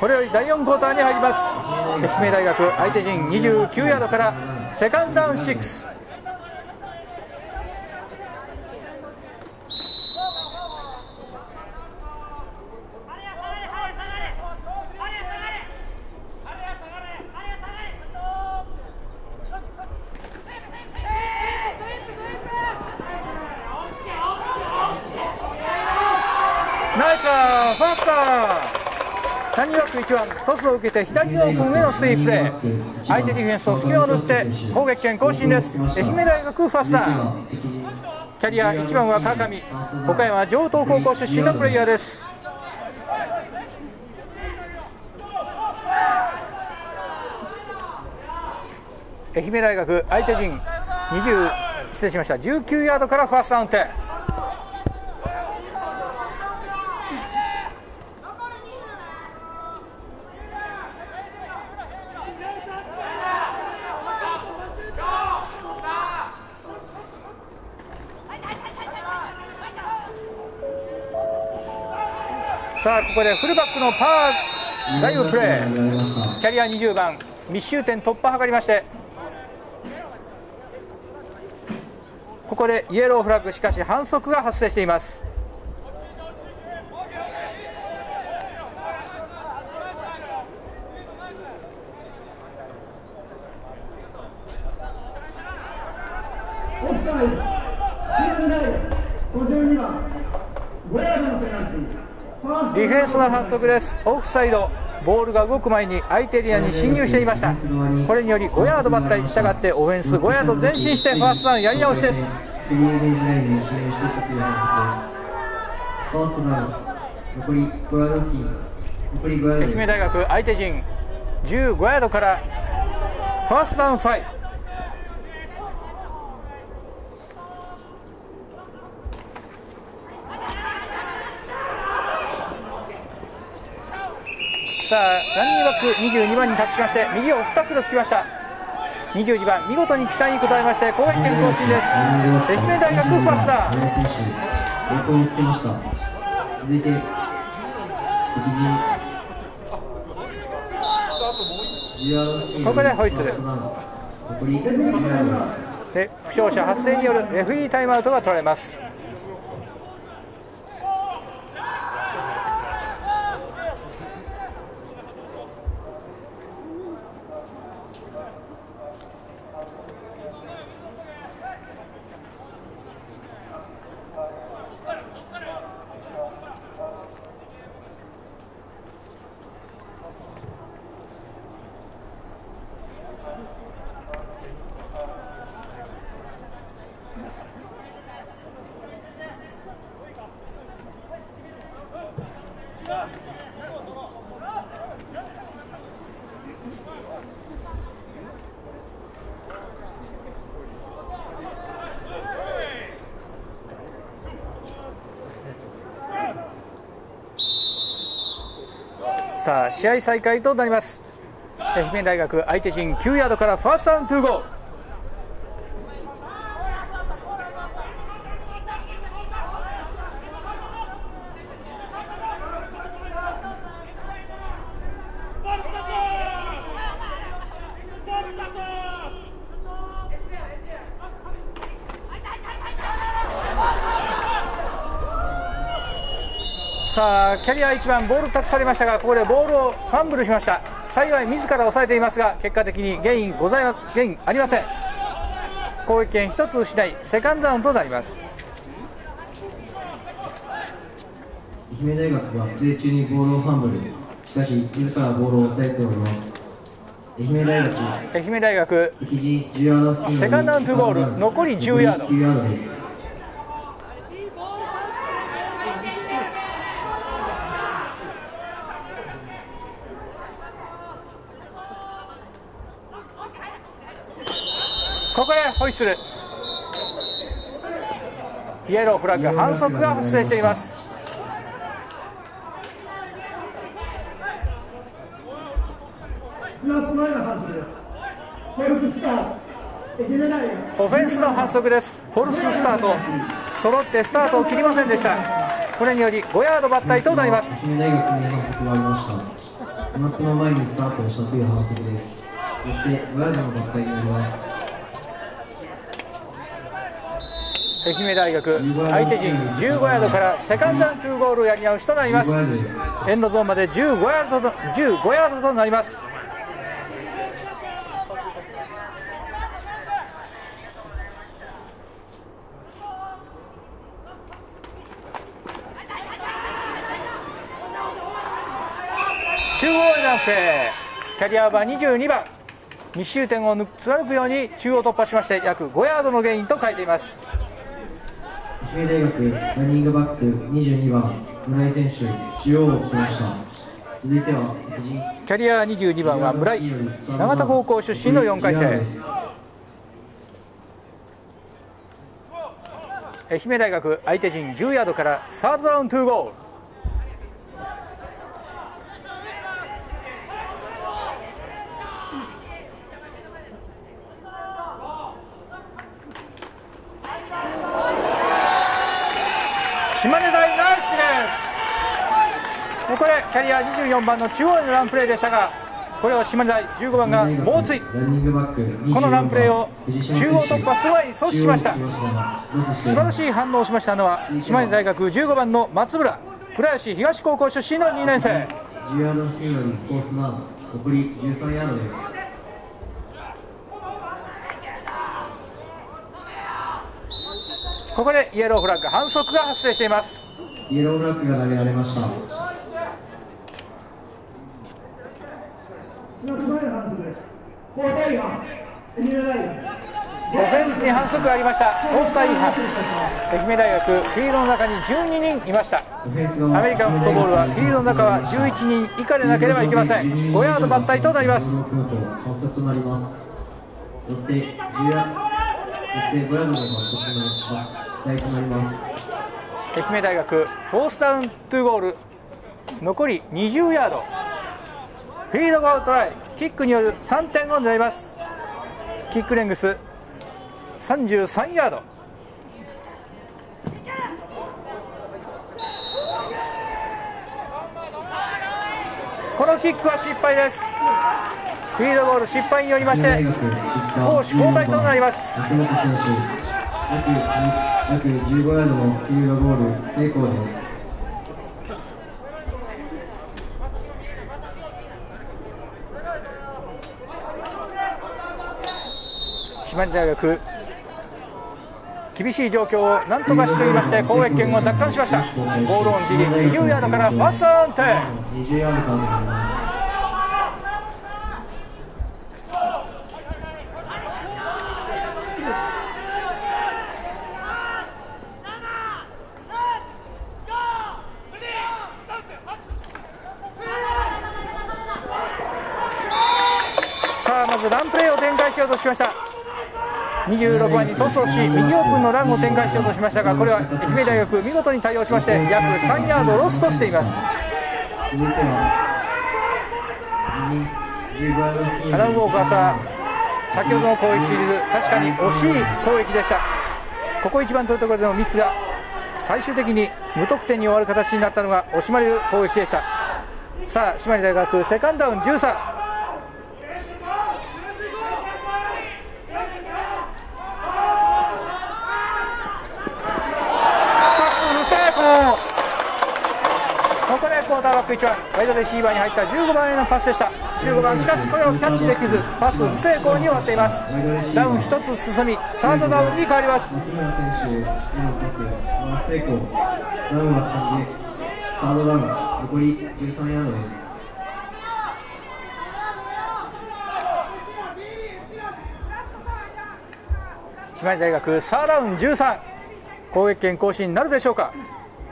これより第4クォーターに入ります。愛媛大学相手陣29ヤードからセカンドダウン6。ナイスだ、ファースト谷枠1番、トスを受けて左オープンへのスイーププレー、相手ディフェンスを隙間を縫って攻撃権更新です。愛媛大学ファーストダウン。キャリア1番は川上、岡山城東高校出身のプレイヤーです。愛媛大学相手陣19ヤードからファーストダウン点。さあここでフルバックのパーダイブプレー、キャリア20番密集点突破を図りまして、ここでイエローフラッグ、しかし反則が発生しています。ディフェンスの反則です。オフサイド、ボールが動く前に相手エリアに侵入していました。これにより5ヤード抜体、したがってオフェンス5ヤード前進してファーストダウンやり直しです。愛媛大学相手陣15ヤードからファーストダウン5。さあランニングバック22番に託しまして右を2タックルつきました。22番見事に期待に応えまして攻撃権更新です。愛媛大学ファーストダウン。続いてここでホイッスルで負傷者発生によるレフェリータイムアウトが取られます。さあ試合再開となります。愛媛大学相手陣9ヤードからファーストダウントゥーゴー。さあキャリア1番ボール託されましたが、ここでボールをファンブルしました。幸い自ら抑えていますが結果的にゲインありません。攻撃権1つ失いセカンドダウンとなります。 愛媛大学はプレー中にボールをファンブル、しかし自らボールを抑えております。愛媛大学セカンドダウントゥゴール、残り10ヤード。ここでホイッスル、イエローフラッグ、反則が発生しています。オフェンスの反則です。フォルススタート、揃ってスタートを切りませんでした。これにより5ヤード抜体となります。 マップの前にスタートをしたという反則です。そして5ヤードの奪回になります。 愛媛大学相手陣15ヤードからセカンドアントゥーゴールやり直しとなります。エンドゾーンまで15ヤードとなります。中央へのプレー、キャリアは22番、密集点を貫くように中央突破しまして約5ヤードのゲインと書いています。 愛媛大学ランニングバック22番村井選手、中央をつけました。続いてはキャリア22番は村井、長田高校出身の4回生。愛媛大学相手陣10ヤードからサードダウン2ゴール。島根大ナイスディフェンス。これキャリア24番の中央へのランプレーでしたが、これを島根大15番が猛追。このランプレーを中央突破すぐに阻止しました。素晴らしい反応をしましたのは島根大学15番の松村、倉吉東高校出身の2年生。 10ヤード付近よりコースナウ、残り13ヤードです。 ここでイエローフラッグ、反則が発生しています。 イエローフラッグが投げられました。 オフェンスに反則がありました。交代違反。愛媛大学フィールドの中に12人いました。アメリカンフットボールはフィールドの中は11人以下でなければいけません。5ヤード抜体となります。 そして5ヤードの反則となります。 愛媛大学フォースダウン2ゴール、残り20ヤード。フィールドゴールトライ、キックによる3点を狙います。キックレングス33ヤード。このキックは失敗です。フィールドゴール失敗によりまして攻守交代となります。 約15ヤードのフィールドゴール成功です。 島根大学厳しい状況を何とかしのぎまして攻撃権を奪還しました。ボールオン時20ヤードからファーストダウンテ 20ヤードからになります。 さあまずランプレーを展開しようとしました。26番にトスをし右オープンのランを展開しようとしましたが、これは愛媛大学見事に対応しまして約3ヤードロストしています。アラン・ウォーカーさん、先ほどの攻撃シリーズ確かに惜しい攻撃でした。ここ一番というところでのミスが最終的に無得点に終わる形になったのが惜しまれる攻撃でした。さあ島根大学セカンドダウン13。ここでクォーターバック1番ワイドレシーバーに入った15番へのパスでした。15番しかしこれをキャッチできずパス不成功に終わっています。ダウン1つ進みサードダウンに変わります。島根大学サードダウン13、攻撃権更新になるでしょうか。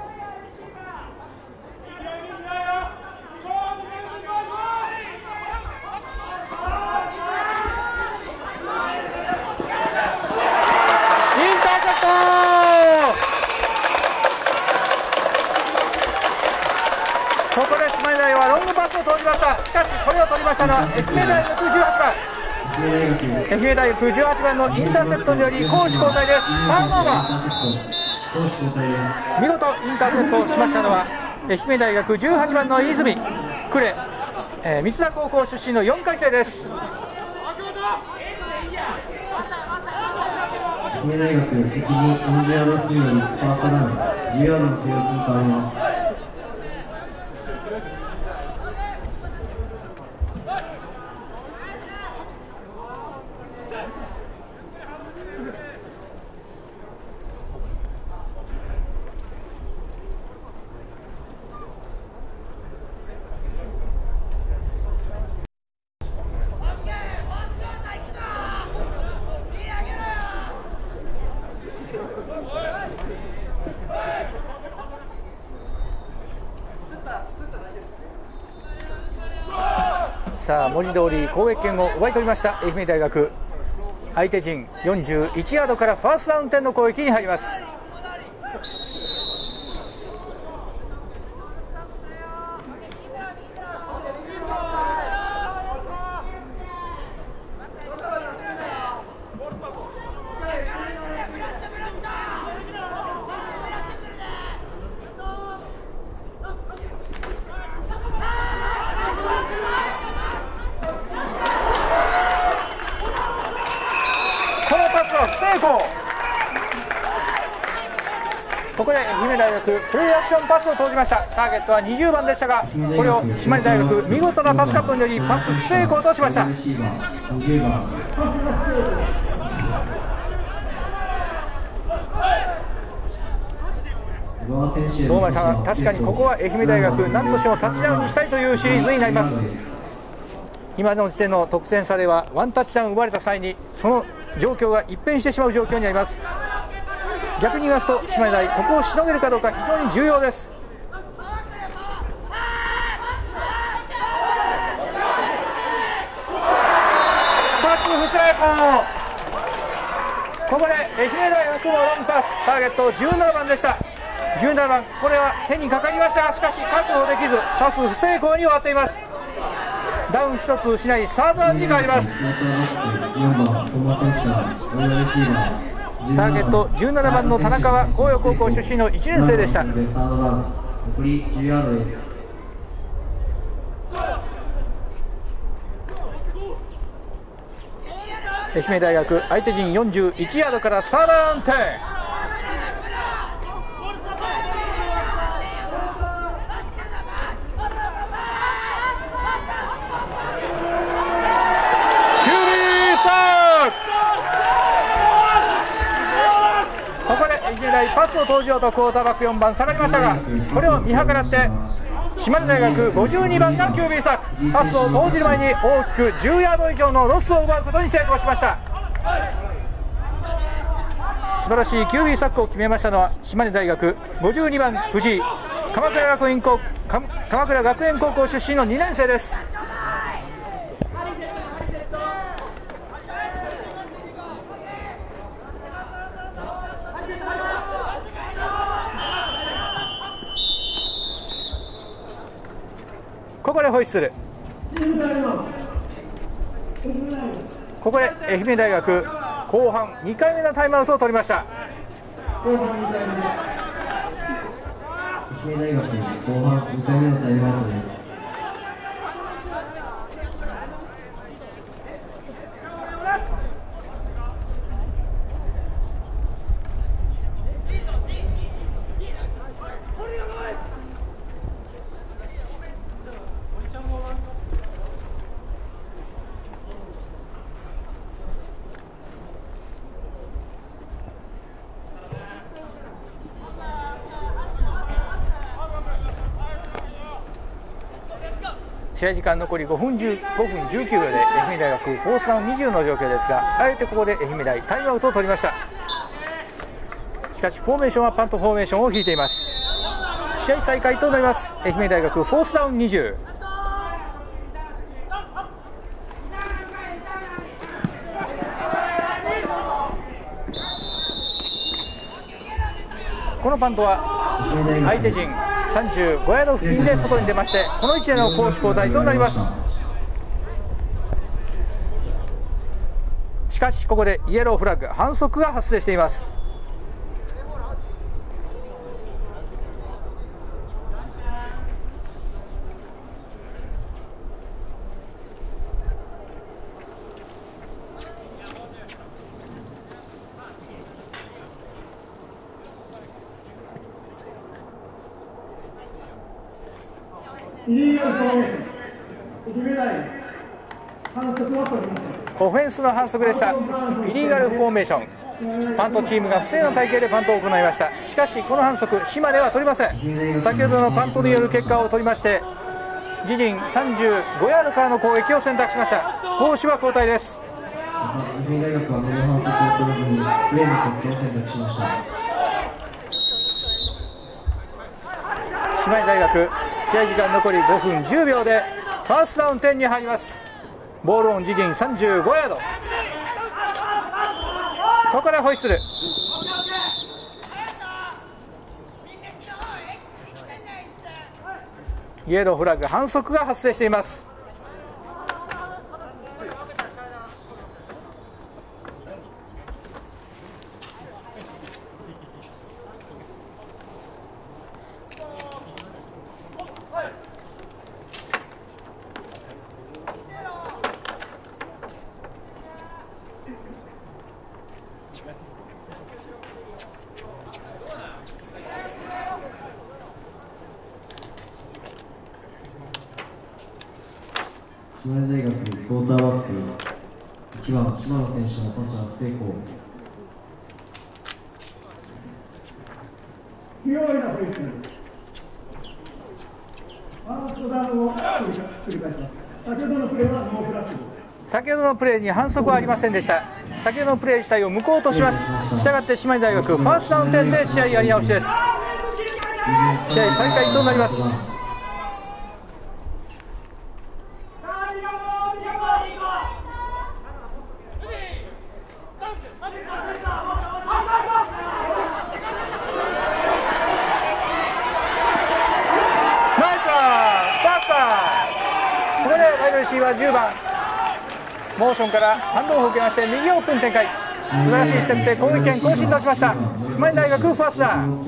ここで島根大はロングパスを通りました。しかしこれを取りましたのは愛媛大学18番。愛媛大学18番のインターセプトにより攻守交代です。ターンオーバー。見事インターセプトをしましたのは愛媛大学18番の泉、呉、 三田高校出身の4回生です。 愛媛大学敵陣40ヤード付近よりファーストダウン10ヤードの攻撃に変わります。 さあ文字通り攻撃権を奪い取りました愛媛大学。相手陣41ヤードからファーストダウン点の攻撃に入ります。ここで愛媛大学プレーアクションパスを投じました。ターゲットは20番でしたが、これを島根大学見事なパスカットによりパス不成功としました。大前さん、確かにここは愛媛大学何としてもタッチダウンにしたいというシリーズになります。今の時点の得点差ではワンタッチダウン奪われた際にその状況が一変してしまう状況になります。逆に言いますと島根大ここをしのげるかどうか非常に重要です。パス不成功。ここで愛媛大学のロングパス、ターゲット17番でした。17番、これは手にかかりましたが、しかし確保できずパス不成功に終わっています。ダウン1つ失いサードダウンに変わります。ターゲット17番の田中は紅葉高校出身の1年生でした。愛媛大学相手陣41ヤードからサードダウン点。ここで愛媛大パスを投じようとクォーターバック4番下がりましたが、これを見計らって島根大学52番が QB サック、パスを投じる前に大きく10ヤード以上のロスを奪うことに成功しました。素晴らしい QB サックを決めましたのは島根大学52番藤井、鎌倉学園高校出身の2年生です。ここでホイッスル。ここで愛媛大学後半2回目のタイムアウトを取りました。 愛媛大学後半2回目のタイムアウトです。 試合時間残り5分19秒で愛媛大学フォースダウン20の状況ですが、あえてここで愛媛大タイムアウトを取りました。しかしフォーメーションはパントフォーメーションを引いています。試合再開となります。愛媛大学フォースダウン20。このパントは相手陣35ヤード付近で外に出まして、この位置での攻守交代となります。しかしここでイエローフラッグ、反則が発生しています。 オフェンスの反則でした。イリーガルフォーメーション。パントチームが不正の体系でパントを行いました。しかしこの反則、島根は取りません。先ほどのパントによる結果を取りまして、自陣35ヤードからの攻撃を選択しました。攻守は交代です。 愛媛大学はこの反則を取らずにプレーの決定を選択しました。 島根大学、試合時間残り5分10秒でファーストダウン点に入ります。ボールオン自陣35ヤード。ここでホイッスル。イエローフラッグ、反則が発生しています。 島根大学クォーターバック1番島野選手のパスは成功。 不用意なフリーキック。ファーストダウンを繰り返します。先ほどのプレーはノーフラッグ。 先ほどのプレーに反則はありませんでした。先ほどのプレー自体を無効とします。したがって島根大学ファーストダウン点で試合やり直しです。試合再開となります。レシーは10番モーションからハンドオフを受けまして右オープン展開。素晴らしいステップで攻撃権更新としました。島根大学ファーストダウン。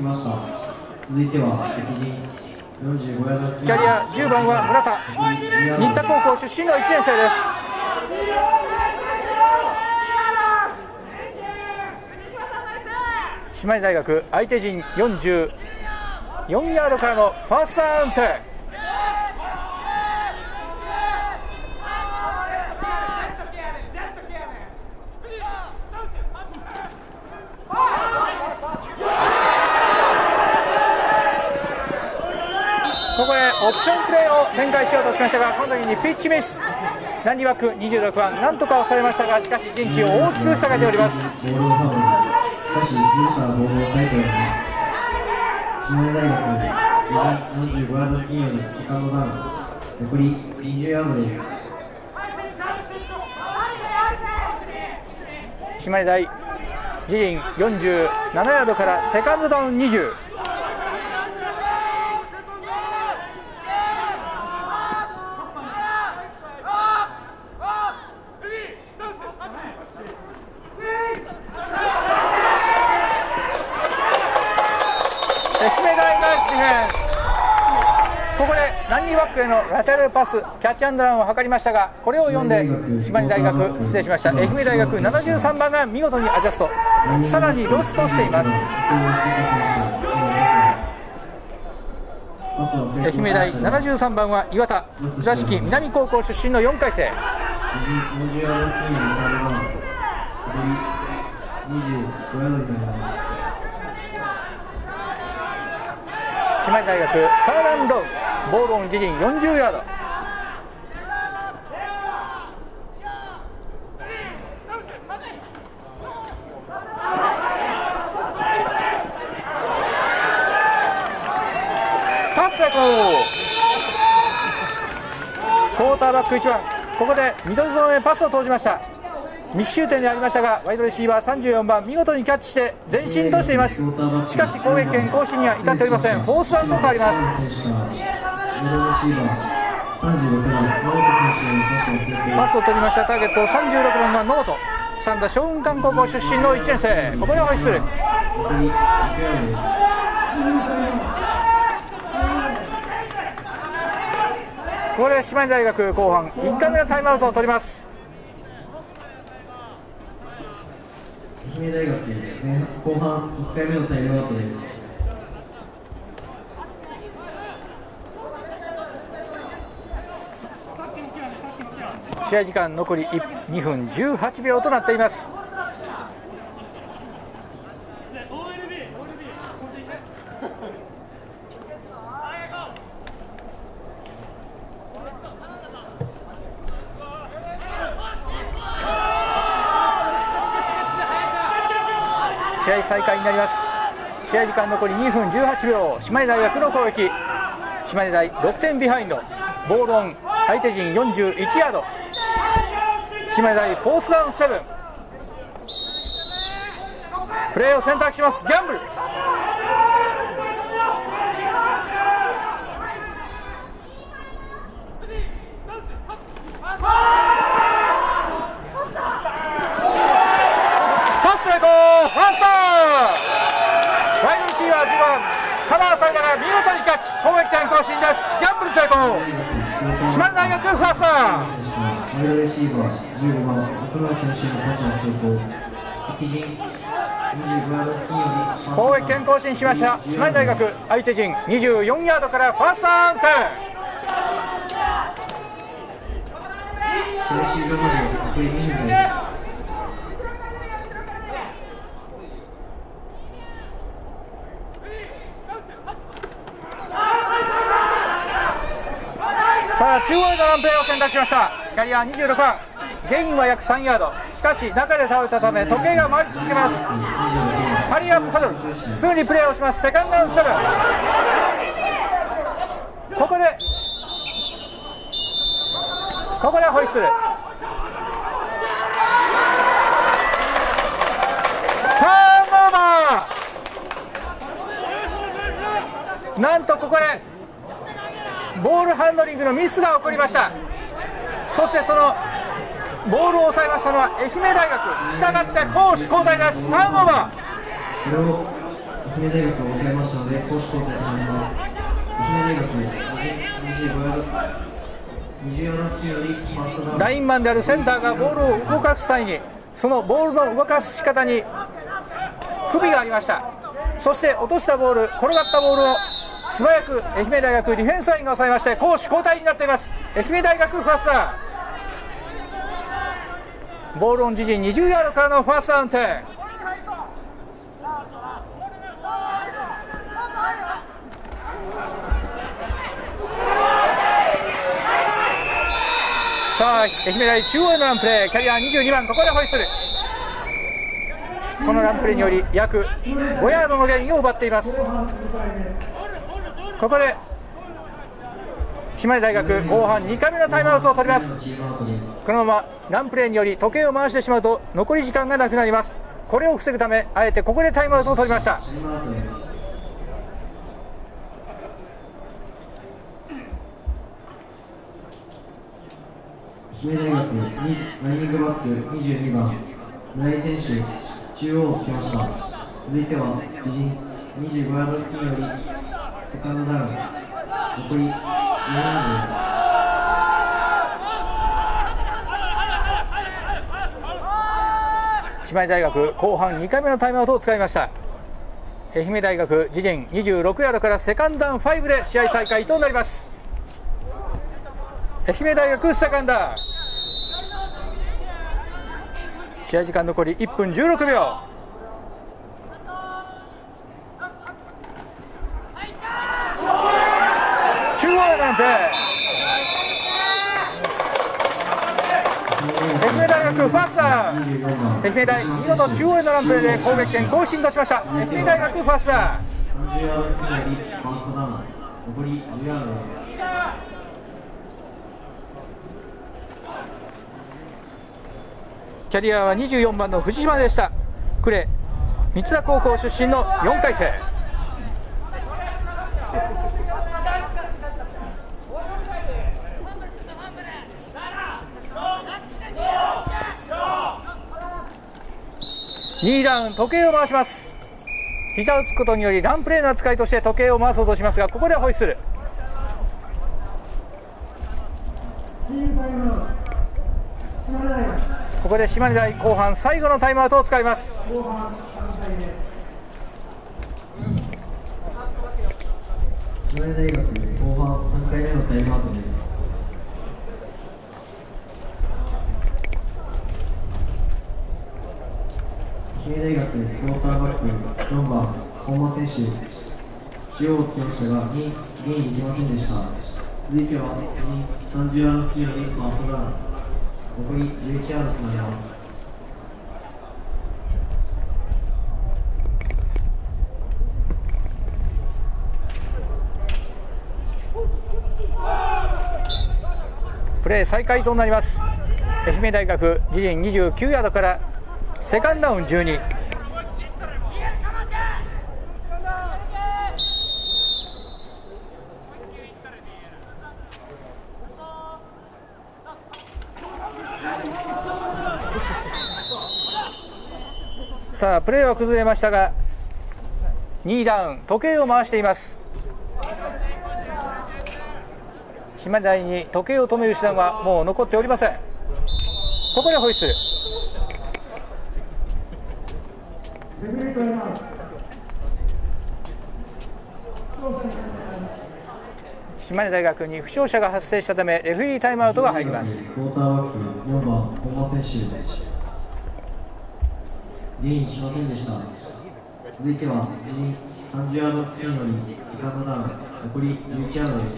キャリア10番は村田、新田高校出身の1年生です。島根大学相手陣44ヤードからのファーストダウン点。ここでオプションプレーを展開しようとしましたが、この時にピッチミス。ランディバック26番なんとか抑えましたが、しかし陣地を大きく下げております。 しかし、ピッチャーボールを書いております。島根大学45ヤード付近よりセカンドダウン。残り20ヤードです。 島根大自陣47ヤードからセカンドダウン20。ここでランニーバックへのラテラルパス、キャッチアンドランを図りましたが、これを読んで島根大学、失礼しました、愛媛大学73番が見事にアジャスト、さらにロストしています。愛媛大73番は岩田、倉敷南高校出身の4回生。島根大学サーランロー、ボールオン自陣40ヤード。パス成功。クォーターバック1番、ここでミドルゾーンへパスを投じました。密集点でありましたが、ワイドレシーバー34番見事にキャッチして前進としています。しかし攻撃権更新には至っておりません。フォースアウトと変わります。パスを取りました。ターゲット36番は野本、三田松雲館高校出身の1年生。ここでホイッスル。ここで島根大学後半1回目のタイムアウトを取ります。 愛媛大学後半1回目のタイムアウトです。 試合時間残り2分18秒となっています。試合再開になります。試合時間残り2分18秒、島根大学の攻撃。島根大6点ビハインド、ボールオン、相手陣41ヤード。島根大フォースダウン7。プレーを選択します。ギャンブル。パス成功。ファースト。ワイドレシーバー10番カバーさんから見事にキャッチ。攻撃権更新です。ギャンブル成功。島根大学ファースト。 ワイドレシーバー15番奥村選手のパスの成功。敵陣25ヤード付近より攻撃権更新しました。島根大学相手陣24ヤードからファーストアウト。 最終場まで残り2分です。 さあ中央へのランプレーを選択しました。キャリア26番、ゲインは約3ヤード。しかし中で倒れたため時計が回り続けます。ハリーアップハドル、すぐにプレーをします。セカンドダウン7。ここでホイッスル。ターンオーバー。なんとここでボールハンドリングのミスが起こりました。そしてそのボールを抑えましたのは愛媛大学。したがって攻守交代です。ターンオーバー。 これを愛媛大学を抑えましたので攻守交代となります。愛媛大学25ヤード20ヤード中よりファーストダウン。 ラインマンであるセンターがボールを動かす際にそのボールの動かす仕方に不備がありました。そして落としたボール、転がったボールを素早く愛媛大学ディフェンスラインが抑えまして攻守交代になっています。愛媛大学ファーストダウン。ボールオン自陣20ヤードからのファーストダウン点。さあ愛媛大中央へのランプレー、キャリア22番、ここでホイッスル。このランプレーにより約5ヤードのゲインを奪っています。ここで島根大学後半2回目のタイムアウトを取ります。このままランプレーにより時計を回してしまうと残り時間がなくなります。これを防ぐためあえてここでタイムアウトを取りました。 愛媛大学ランニングバック22番村井選手中央をつけました。続いては自陣25ヤード付近よりセカンドダウン残り2ヤードです。 島根大学後半2回目のタイムアウトを使いました。愛媛大学自陣26ヤードからセカンドダウン5で試合再開となります。愛媛大学セカンドダウン。試合時間残り1分16秒。中央へなんて愛媛大学ファーストダウン。愛媛大見事中央へのランプレーで攻撃権更新としました。愛媛大学ファーストダウン。 30ヤード付近よりファーストダウン残り10ヤードです。 キャリアは24番の藤島でした。呉三田高校出身の4回生。2ダウン、時計を回します。膝をつくことによりランプレーの扱いとして時計を回そうとしますが、ここでホイッスル。ここで島根大後半最後のタイムアウトを使います。 島根大学後半3回目のタイムアウトです。 ククォーターバック4番本間選手、中央をつけましたが2位に行きませんでした。続いては30ヤード付近よりファーストダウン、残り11ヤードとなります。 プレー再開となります。愛媛大学自陣29ヤードからセカンドダウン12。さあプレーは崩れましたが2ダウン、時計を回しています。島根大に時計を止める手段はもう残っておりません。ここでホイッスル。島根大学に負傷者が発生したためレフェリータイムアウトが入ります。 クォーターバック4番本間選手、リーンしませんでした。続いては30ヤード付近よりセカンドダウン、残り11ヤードです。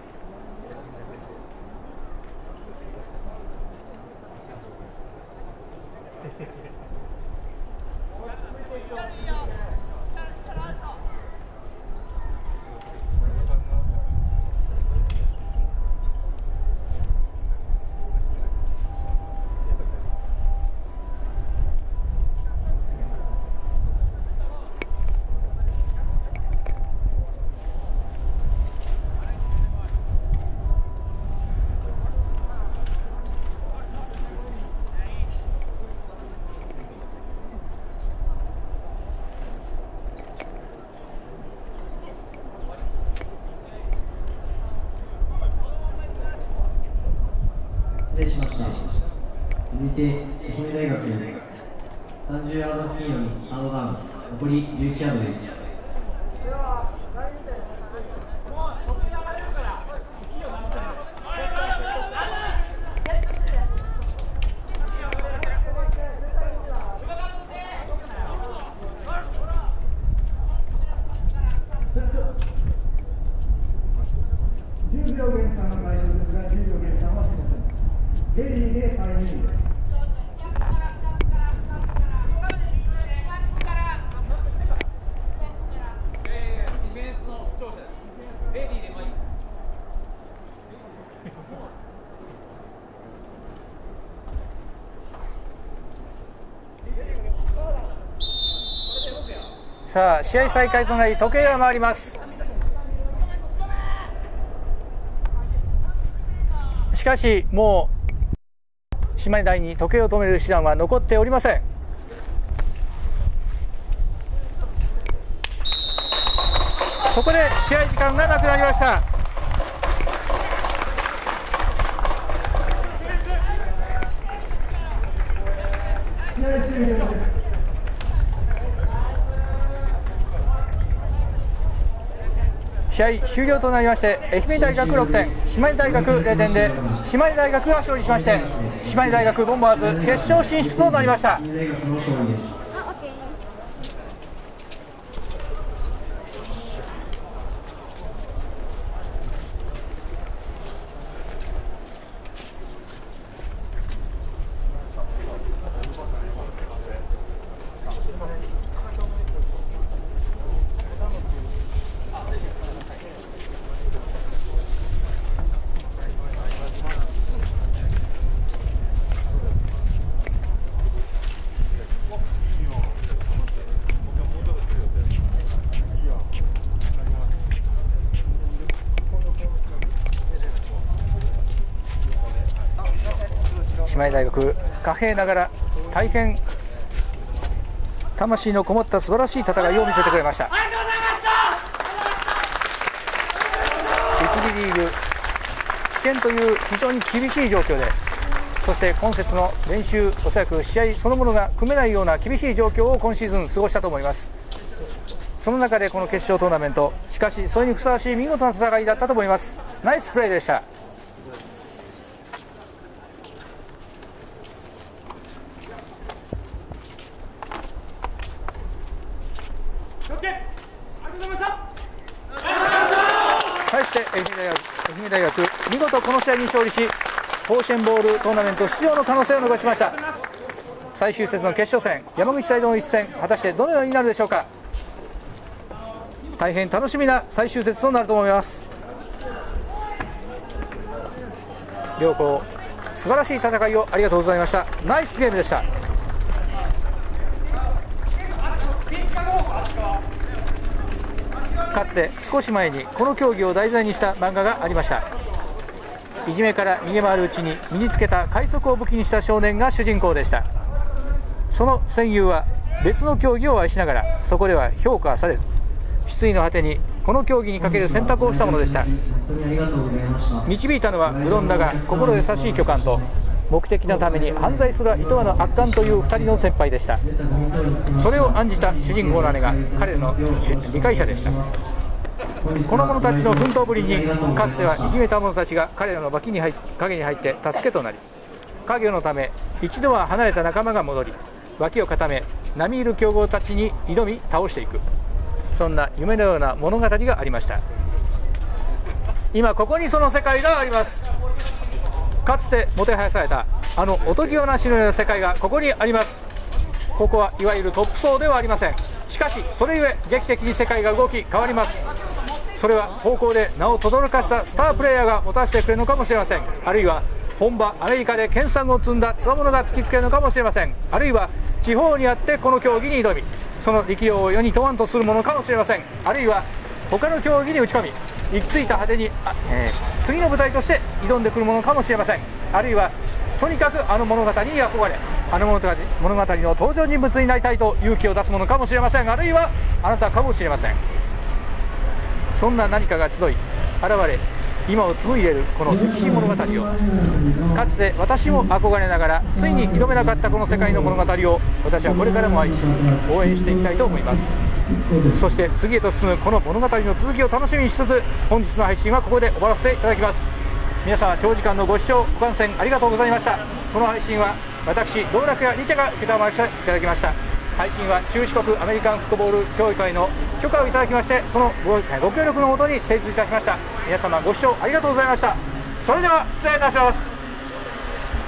失礼しました。続いて愛媛大学30ヤード付近よりサードダウン、残り11ヤードです。 10秒減算の会場ですが、10秒減算はしません。ゼリーで退任。 さあ試合再開となり時計が回ります。しかしもう島根大に時計を止める手段は残っておりません。ここで試合時間がなくなりました。試合終了となりまして愛媛大学6点、島根大学0点で島根大学が勝利しまして、島根大学ボンバーズ決勝進出となりました。島根大学貨幣ながら大変魂のこもった素晴らしい戦いを見せてくれました。1次リーグ危険という非常に厳しい状況で、そして今節の練習、おそらく試合そのものが組めないような厳しい状況を今シーズン過ごしたと思います。その中でこの決勝トーナメント、しかしそれにふさわしい見事な戦いだったと思います。ナイスプレーでした。 媛大学見事この試合に勝利し甲子園ボールトーナメント出場の可能性を残しました。最終節の決勝戦、山口サイドの一戦、果たしてどのようになるでしょうか。大変楽しみな最終節となると思います。両校素晴らしい戦いをありがとうございました。ナイスゲームでした。かつて少し前にこの競技を題材にした漫画がありました。いじめから逃げ回るうちに身につけた快速を武器にした少年が主人公でした。その戦友は別の競技を愛しながらそこでは評価されず、失意の果てにこの競技にかける選択をしたものでした。導いたのはうどんだが心優しい巨漢と目的のために犯罪すらいとわぬ悪漢という2人の先輩でした。それを案じた主人公の姉が彼らの理解者でした。この者たちの奮闘ぶりにかつてはいじめた者たちが彼らの陰に入って助けとなり、家業のため一度は離れた仲間が戻り脇を固め並みいる強豪たちに挑み倒していく、そんな夢のような物語がありました。今ここにその世界があります。かつてもてはやされたあのおとぎ話のような世界がここにあります。ここはいわゆるトップ層ではありません。しかしそれゆえ劇的に世界が動き変わります。それは方向で名を轟かしたスタープレイヤーがもたらしてくれるのかもしれません。あるいは本場アメリカで研鑽を積んだ強者が突きつけるのかもしれません。あるいは地方にあってこの競技に挑みその力量を世に問わんとするものかもしれません。あるいは他の競技に打ち込み行き着いた果てに次の舞台として挑んでくるものかもしれません。あるいはとにかくあの物語に憧れあの物語の登場人物になりたいと勇気を出すものかもしれません。あるいはあなたかもしれません。そんな何かが集い現れ今を紡いでいるこの歴史物語をかつて私も憧れながらついに挑めなかったこの世界の物語を私はこれからも愛し応援していきたいと思います。そして次へと進むこの物語の続きを楽しみにしつつ本日の配信はここで終わらせていただきます。皆様長時間のご視聴ご観戦ありがとうございました。この配信は私道楽屋リチャが承らせていただきました。配信は中四国アメリカンフットボール協議会の許可をいただきましてそのご協力のもとに成立いたしました。皆様ご視聴ありがとうございました。それでは失礼いたします。